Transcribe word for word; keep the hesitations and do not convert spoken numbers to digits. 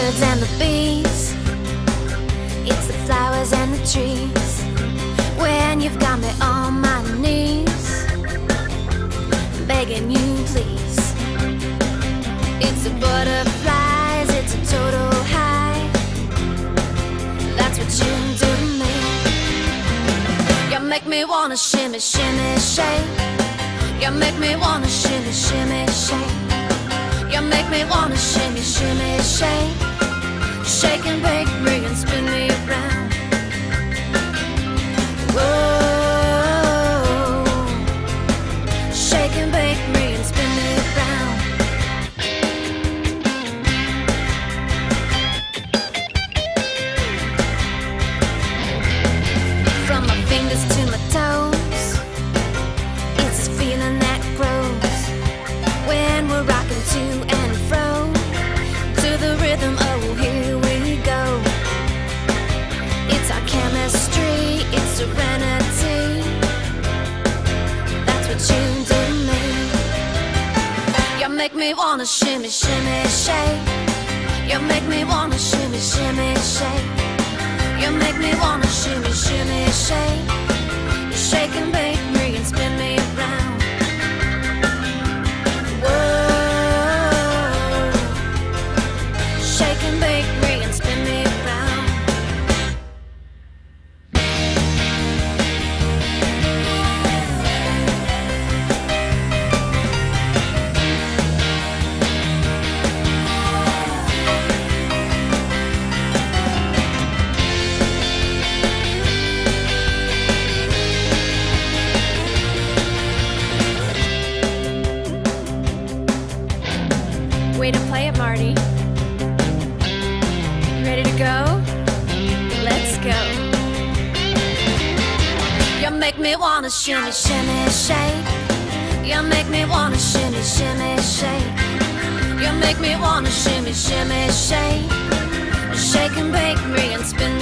birds and the bees, it's the flowers and the trees. When you've got me on my knees, begging you please. It's the butterflies, it's a total high. That's what you do to me. You make me wanna shimmy, shimmy, shake. You make me wanna shimmy, shimmy, shake. You make me wanna shimmy, shimmy, shake. Shake and bake me and spin me around. Whoa. Shake and bake me and spin me around. From my fingers to my toes, it's this feeling that grows when we're rocking to and fro, to the rhythm, oh here we go. It's our chemistry, it's serenity. That's what you do to me. You make me wanna shimmy, shimmy, shake. You make me wanna shimmy, shimmy, shake. You make me wanna shimmy, shimmy, shake. Shake and bake me and spin me around. Whoa. Shake and bake me and spin me around. Way to play it, Marty. You ready to go? Let's go. You make me wanna shimmy, shimmy, shake. You make me wanna shimmy, shimmy, shake. You make me wanna shimmy, shimmy, shake. Shake and bake me and spin